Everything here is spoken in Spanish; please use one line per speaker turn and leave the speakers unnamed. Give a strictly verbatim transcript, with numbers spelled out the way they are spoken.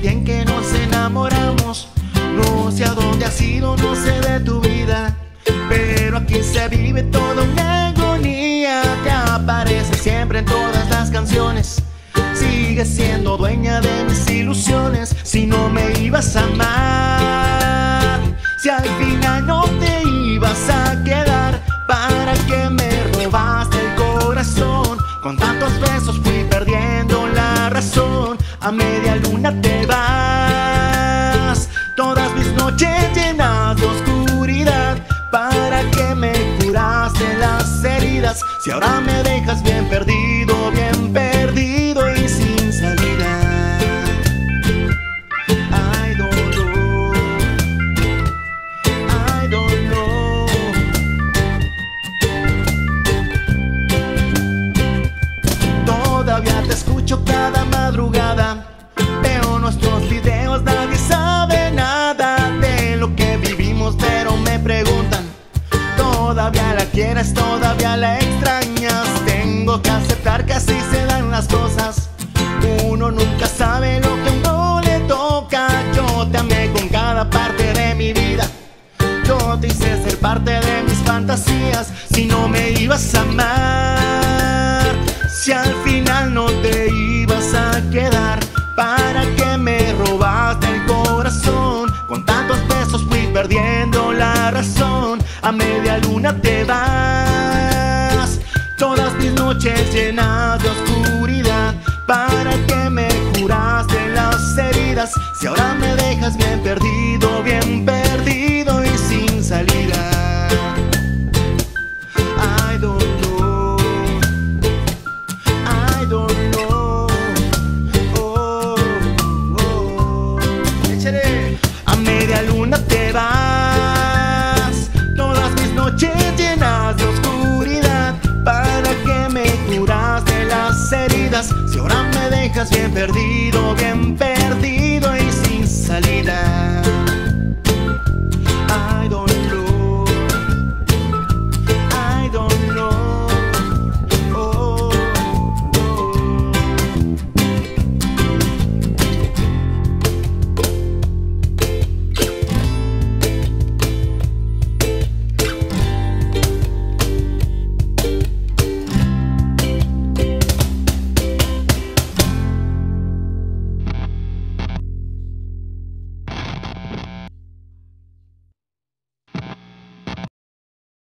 día en que nos enamoramos. No sé a dónde has ido, no sé de tu vida, pero aquí se vive toda una agonía. Te aparece siempre en todas las canciones. Sigues siendo dueña de mis ilusiones. Si no me ibas a amar, si al final no te ibas a quedar, ¿para qué me robaste el corazón? Con tantos besos fui perdiendo la razón. A media luna te vas, todas mis noches llenas de oscuridad. ¿Para qué me curaste las heridas? Si ahora me dejas bien perdido, bien perdido y sin salida. I don't know, I don't know. Todavía te escucho cada madrugada, veo nuestros videos, nadie sabe nada de lo que vivimos, pero me preguntan, ¿todavía la quieres? ¿Todavía la extrañas? Tengo que aceptar que así se dan las cosas.